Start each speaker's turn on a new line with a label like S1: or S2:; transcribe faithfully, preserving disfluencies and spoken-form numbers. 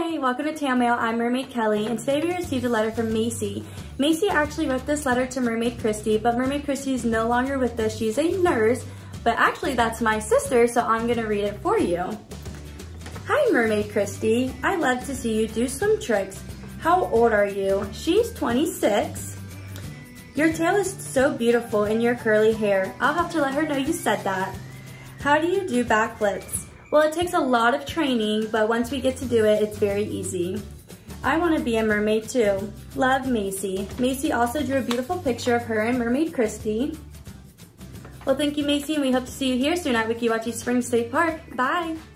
S1: Hi, welcome to Tail Mail. I'm Mermaid Kelley, and today we received a letter from Maci. Maci actually wrote this letter to Mermaid Christy, but Mermaid Christy is no longer with us. She's a nurse, but actually that's my sister, so I'm gonna read it for you. Hi, Mermaid Christy. I love to see you do swim tricks. How old are you? She's twenty-six. Your tail is so beautiful in your curly hair. I'll have to let her know you said that. How do you do backflips? Well, it takes a lot of training, but once we get to do it, it's very easy. I want to be a mermaid too. Love, Maci. Maci also drew a beautiful picture of her and Mermaid Christy. Well, thank you, Maci, and we hope to see you here soon at Weeki Wachee Spring State Park. Bye.